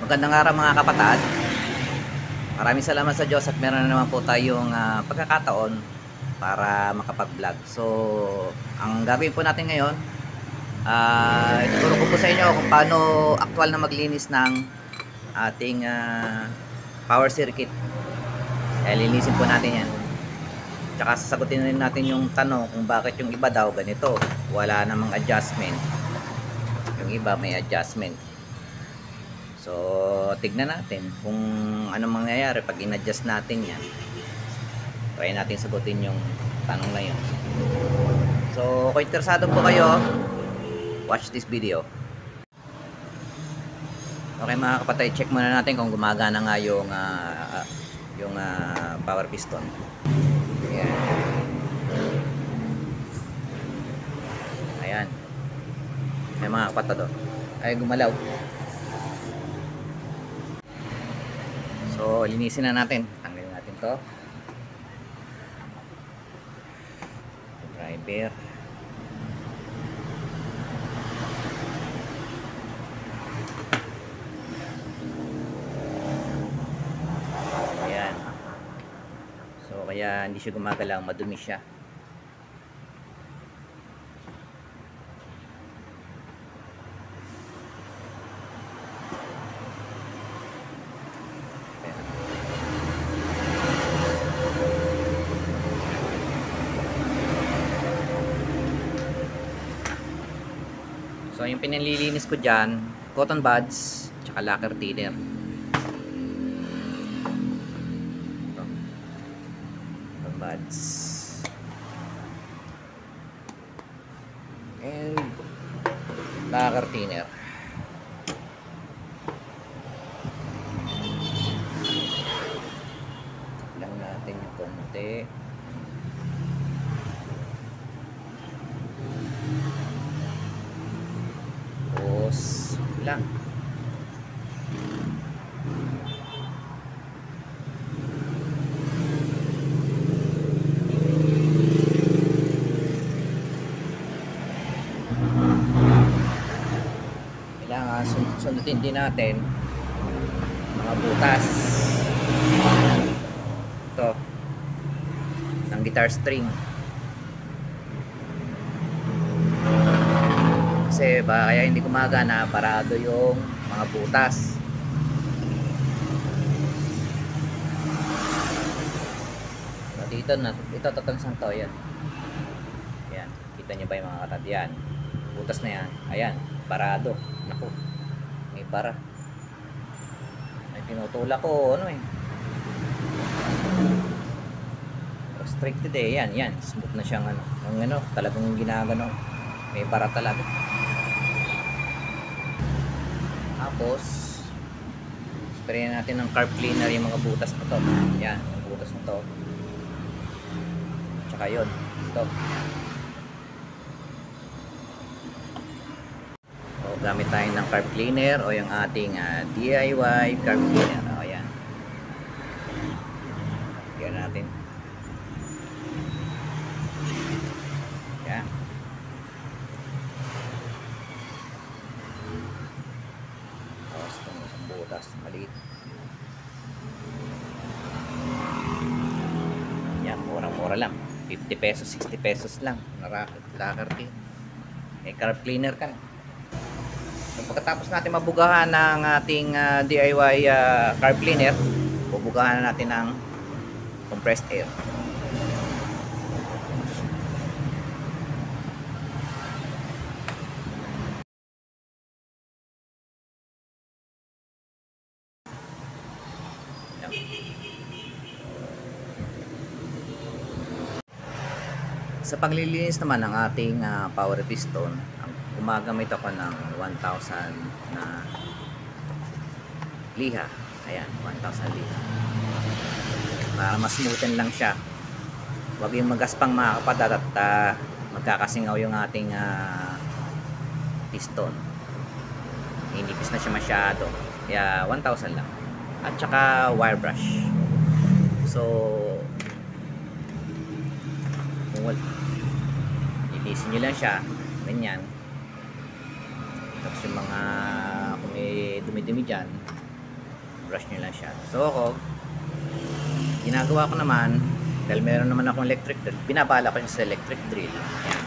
Magandang araw mga kapatid. Maraming salamat sa Diyos at meron na naman po tayong pagkakataon para makapag-vlog. So, ang gagawin po natin ngayon, ituturo ko po sa inyo kung paano aktual na maglinis ng ating power circuit. Linisin po natin yan. Tsaka sasagutin rin natin yung tanong kung bakit yung iba daw ganito. Wala namang adjustment. Yung iba may adjustment. So, tignan natin kung ano mangyayari pag in-adjust natin yan. Try natin sagutin yung tanong na yun. So, kung interesado po kayo, watch this video. Okay mga kapatid, check muna natin kung gumagana nga yung power piston. Ayan. Ayan. Ayan mga kapatid, ay gumalaw. So, linisin na natin. Tanggalin natin to. Driver. Ayan. So, kaya hindi siya gumagalaw. Madumi siya. So, yung pinalilinis ko dyan, cotton buds, tsaka lacquer thinner. Ito. Cotton buds. And lacquer thinner. Lang natin yung konti. Lang. Kailangan sundutin din natin mga butas ito ng guitar string kasi ba kaya hindi gumagana, parado yung mga butas. So, dito na ito tatangsan to, yan. Yan, kita nyo ba yung mga katad yan, butas na yan, ayan, parado. Naku, may para, may tinutulak ko ano restricted yan, yan, smooth na siyang talagang ginagano, may para talaga. Tapos spray natin ng carb cleaner yung mga butas na to. Yan, yung butas na to. Tsaka yun, ito. So, gamit tayo ng carb cleaner o yung ating DIY carb cleaner. O, yan. Yan natin. Yan. Butas maliit. Yan, murang-mura lang, 50 pesos, 60 pesos lang. Lacquer carb cleaner ka. So, pagkatapos natin mabugahan ng ating DIY carb cleaner, bubugahan na natin ng compressed air. Sa paglilinis naman ng ating power piston, gumagamit ako ng 1,000 na liha. Ayan, 1,000 liha. Para mas smoothen lang siya. Huwag yung magaspang mga kapatid at magkakasingaw yung ating piston. Hinipis na siya masyado. Kaya 1,000 lang. At saka wire brush. So, linisin nyo lang siya ganyan. Tapos yung mga kung may dumi-dumi dyan, brush nyo lang siya. So ako, ginagawa ko naman, dahil meron naman akong electric drill, binabala ko siya sa electric drill. Yan.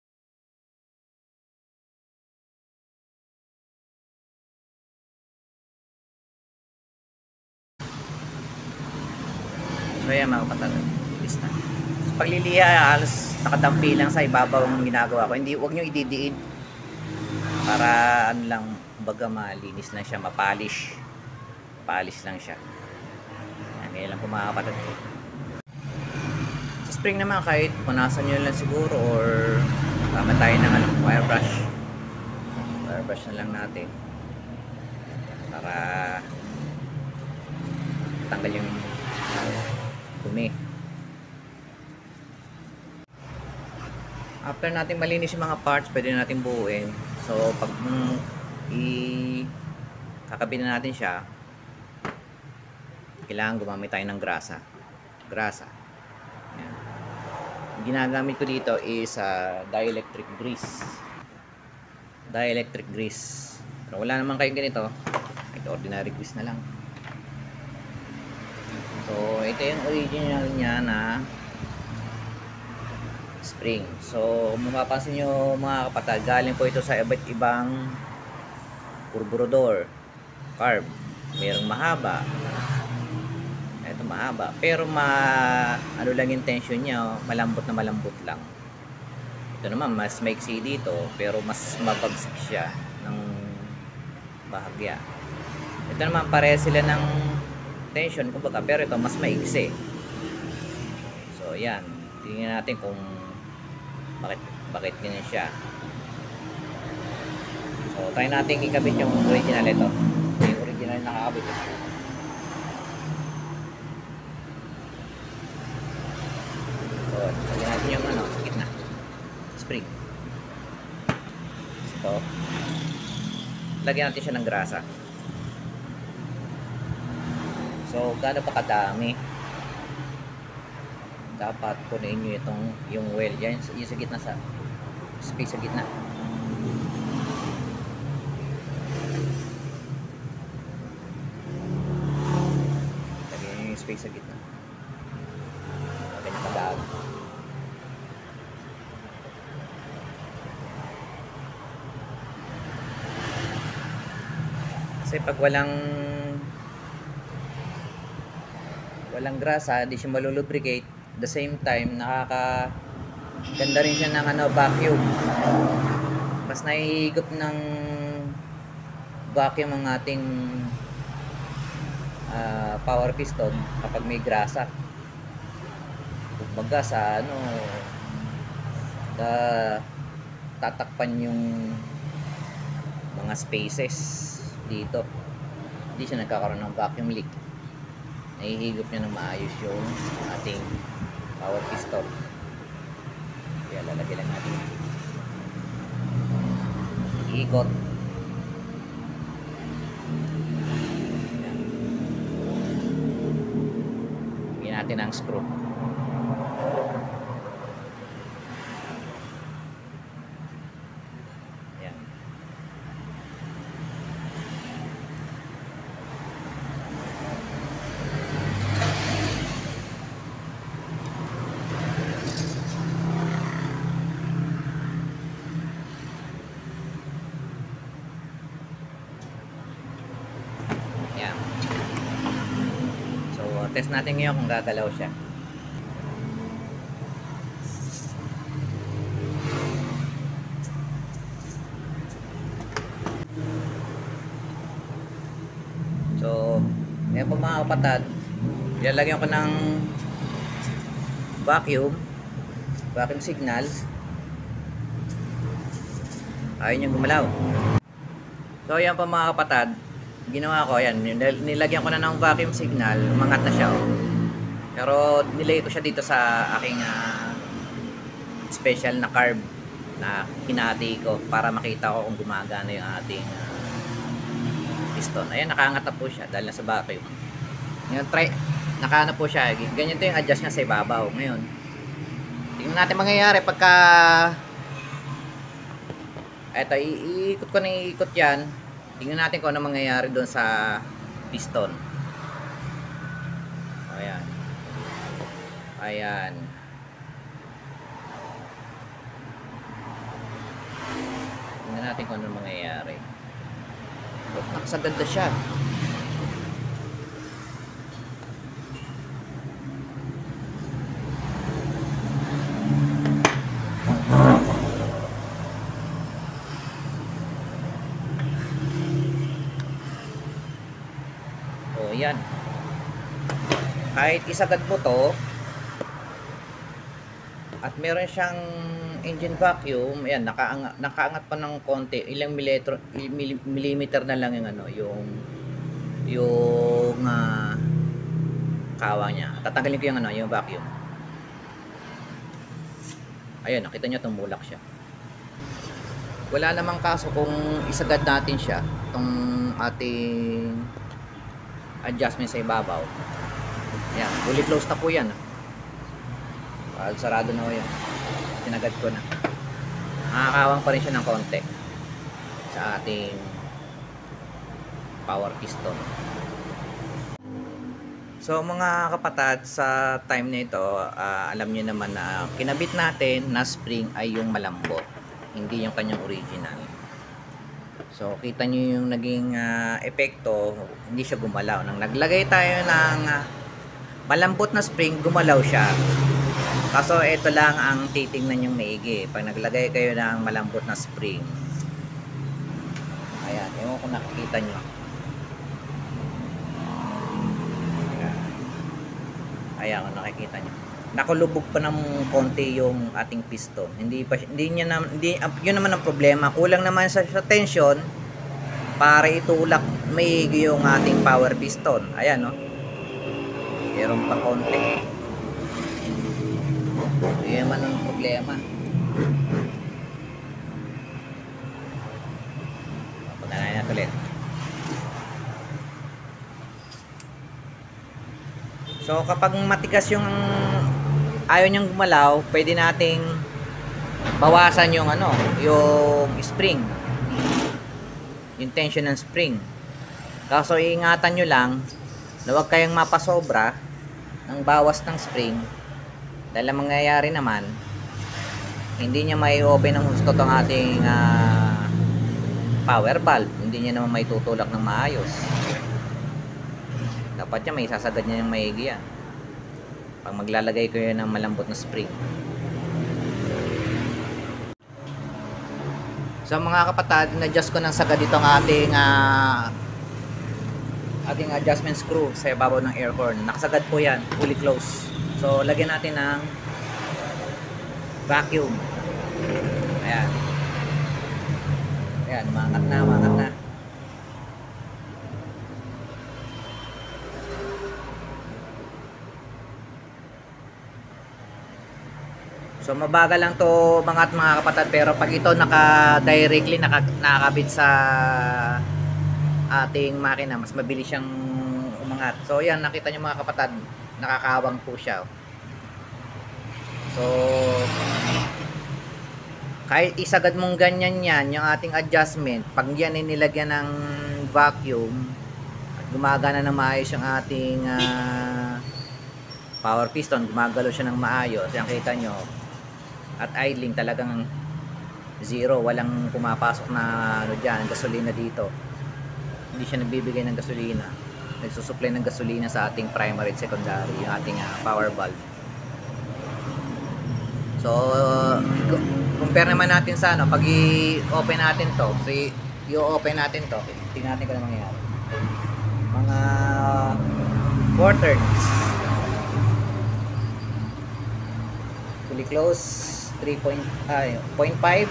So yan mga kapatid, is na. So, pagliliha, halos nakadampi lang sa ibabaw ang ginagawa ko. Hindi, huwag nyo ididiin. Para ano lang, baga malinis lang siya, mapolish. Polish lang siya. Yan, ngayon lang po mga kapatid. Sa spring naman, kahit punasan nyo lang siguro or tama tayo ng wire brush. Wire brush na lang natin. Para tanggal yung dumi. After natin malinis yung mga parts, pwede natin buuin. So pag kakabit na natin siya, kailangan gumamit tayo ng grasa. Ayan. Ang ginagamit ko dito is dielectric grease. Pero wala naman kayong ganito, ito ordinary grease na lang. So ito yung original niya na spring. So mapapansin nyo mga kapatid, galing po ito sa iba't ibang carburetor, carb. Mayroong mahaba, ito mahaba, pero ano lang yung tension niya, malambot lang. Ito naman mas maiksi dito, pero mas mabagsik siya ng bahagya. Ito naman pare sila ng tension kumbaga, pero ito mas maiksi. So yan, tingnan natin kung bakit ganyan siya. So try natin ikabit yung original ito. Yung original na nakakabit ito. So lagyan natin yung gitna spring. So lagyan natin siya ng grasa. So gaano pa kadami, dapat punuin nyo yung well yan, yung sa gitna, sa space sa gitna. Lagyan nyo yung space sa gitna. Ganyan kadami. Kasi pag walang grasa, di siya malulubricate. The same time, nakakaganda rin siya ng vacuum. Mas nahihigop ng vacuum ang ating power piston kapag may grasa. Kumbaga sa tatakpan yung mga spaces dito. Hindi siya nagkakaroon ng vacuum leak. Nahihigop niya ng maayos yung ating power piston. Kaya lalagay lang natin. Iikot. Lagyan natin ang screw. Yan. So test natin ngayon kung gagalaw siya. So ngayon po mga kapatid, ilalagyan ko ng vacuum signal. Ayaw niyang gumalaw. So yan po mga kapatid, ginawa ko yan, nilagyan ko na ng vacuum signal, umangat na siya. Pero nilagay ko siya dito sa aking special na carb na hinati ko para makita ko kung gumagana yung ating piston. Ayan, nakaangat na po siya dahil nasa vacuum. Ngayon, nakaangat po siya. Ganyan to yung adjust niya sa ibabaw. Ngayon, tingnan natin mangyayari pagka eto, iikot ko na iikot yan. Tingnan natin kung ano mangyayari doon sa piston. Ayan. Ayan. Tingnan natin kung ano mangyayari. Nakasagad na siya. O, yan. Kahit isagad mo to, at meron siyang engine vacuum, ayan, nakaangat pa ng konti, ilang millimeter na lang yung ano, yung kawang niya. Tatanggalin ko yung ano, yung vacuum. Ayun, nakita niyo tumulak siya. Wala namang kaso kung isagad natin siya, itong ating adjustment sa ibabaw. Ayan, fully closed na po yan. Sarado na ko yun. Sinagad ko na. Nakakawang pa rin siya ng konti sa ating power piston. So mga kapatid, sa time na ito, alam niyo naman na kinabit natin na spring ay yung malambot, hindi yung kanyang original. So kita niyo yung naging epekto, hindi siya gumalaw. Nang naglagay tayo ng malambot na spring, gumalaw siya. Kaso ito lang ang titingnan yung maigi. Pag naglagay kayo ng malambot na spring, ayan, ewan kung nakikita nyo. Ayan, kung nakikita nyo, nakulubog pa ng konti yung ating piston. Hindi yun naman ang problema. Kulang naman sa tension para itulak maigi yung ating power piston. Ayan, no? Meron pa konti. Yun naman ang problema. Pagkanayan natin ulit. So kapag matigas yung ayaw niyang gumalaw, pwede nating bawasan yung ano, yung spring, yung tension ng spring. Kaso iingatan nyo lang na huwag kayong mapasobra ng bawas ng spring. Dahil ang mangyayari naman, hindi niya may open ng gusto tong ating power valve. Hindi niya naman may tutulak ng maayos. Dapat niya may sasagad niya ng maigi yan. Pag maglalagay ko yun ng malambot na spring. So mga kapatid, na-adjust ko ng sagad itong ating adjustment screw sa ibabaw ng air horn. Nakasagad po yan, fully closed. So lagyan natin ng vacuum. Ayan. Ayan, umangat na, umangat na. So mabagal lang to mga kapatid, pero pag ito directly nakakabit sa ating makina, mas mabilis siyang umangat. So yan, nakita niyo mga kapatid, nakakawang po siya. So kahit isagad mong ganyan yan, yung ating adjustment, pag yan ay nilagyan ng vacuum at gumagana na maayos yung ating power piston, gumagalaw siya ng maayos, yan kita nyo. At idling talagang zero, walang pumapasok na ano dyan, gasolina dito. Hindi siya nagbibigay ng gasolina, nagsusupply ng gasolina sa ating primary at secondary, yung ating power valve. So compare naman natin sa ano, pag i-open natin to, so i-open natin to, tingnan natin kung ano mangyayari. Mga 4 turns, fully close, 0.5, 1, 1.5, 2,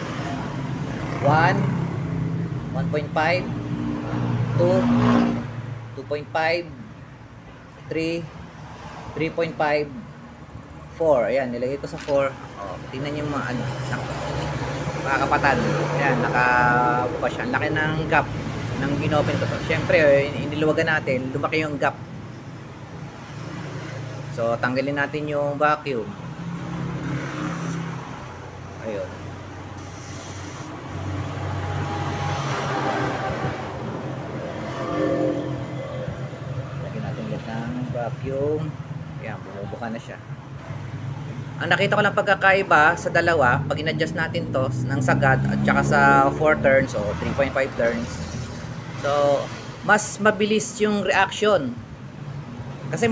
2.5, 3, 3.5, 4. Ayan, nilagay ko sa 4. Oh, tingnan niyo mga ano, mga kapatid. Ayan, nakabuka siya. Laki ng gap nang inopen ko to. Syempre, iniluwagan natin, lumaki yung gap. So, tanggalin natin yung vacuum. Ayun. Lagyan natin ulit ng vacuum. bumuka na siya. Ang nakita ko lang pagkakaiba sa dalawa, pag in-adjust natin to ng sagad at saka sa 4 turns o 3.5 turns. So, mas mabilis yung reaction. Kasi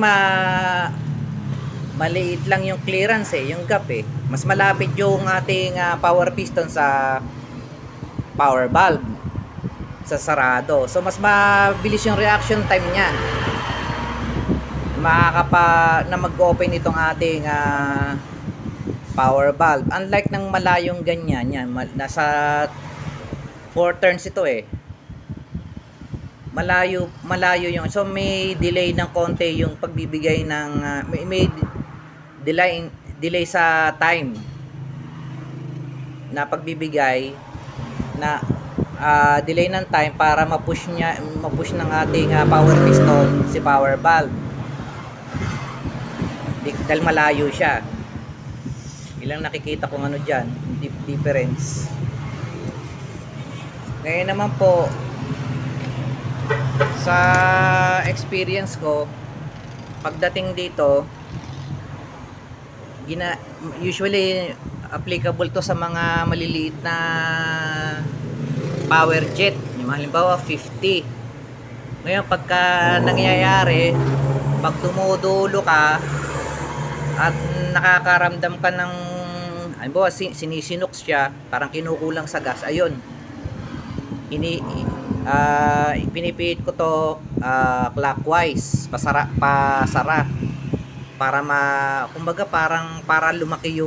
maliit lang yung clearance yung gap Mas malapit yung ating power piston sa power valve sa sarado. So, mas mabilis yung reaction time niya. Na mag-open itong ating power valve. Unlike ng malayong ganyan, yan, nasa 4 turns ito Malayo yung, so may delay ng konti yung pagbibigay ng may delay sa time na pagbibigay na delay ng time para mapush ng ating power piston si power valve. Dahil malayo siya. Ilang nakikita kong ano dyan, difference. Ngayon naman po, sa experience ko, pagdating dito, usually applicable to sa mga maliliit na power jet. Yung halimbawa 50. Ngayon pagka nangyayari, pag tumudulo ka at nakakaramdam ka ng halimbawa sinisinox siya, parang kinukulang sa gas, ayun, pinipihit ko to clockwise, pasara para kumbaga para lumaki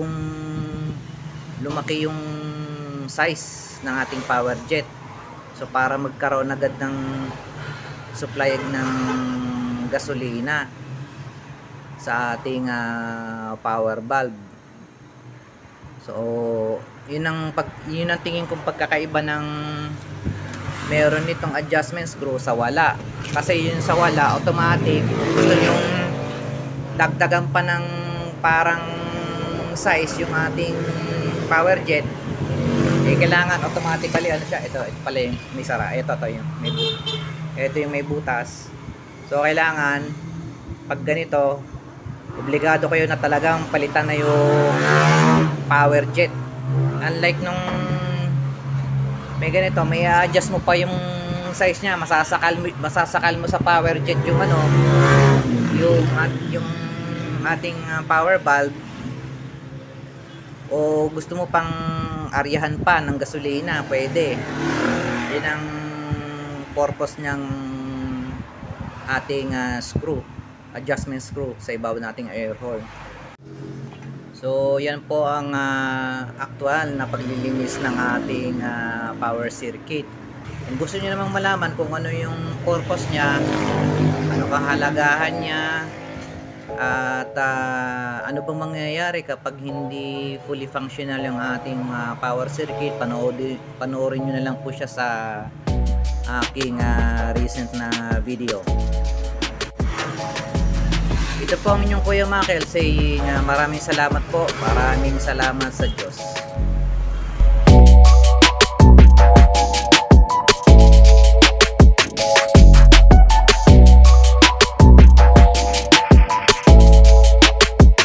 yung size ng ating power jet. So para magkaroon agad ng supply ng gasolina sa ating power valve. So yun ang tingin kong pagkakaiba ng meron nitong adjustment screw sa wala. Kasi yun sa wala, automatic, gusto yung dagdagan pa ng parang size yung ating power jet, kailangan automatically ano siya, ito pala yung may sara, ito yung may butas. So kailangan pag ganito, obligado kayo na talagang palitan na yung power jet. Unlike nung may ganito, may adjust mo pa yung size niya, masasakal mo sa power jet yung yung ating power valve, o gusto mo pang aryahan pa ng gasolina, pwede. Yun ang purpose ng ating adjustment screw sa ibabaw nating air horn. So yan po ang actual na paglilinis ng ating power circuit. Kung gusto niyo namang malaman kung ano yung purpose niya, ano kahalagahan niya, at ano bang mangyayari kapag hindi fully functional yung ating power circuit, panoorin nyo na lang po siya sa aking recent na video. Ito po ang inyong Kuya Makel, say maraming salamat po, maraming salamat sa Diyos.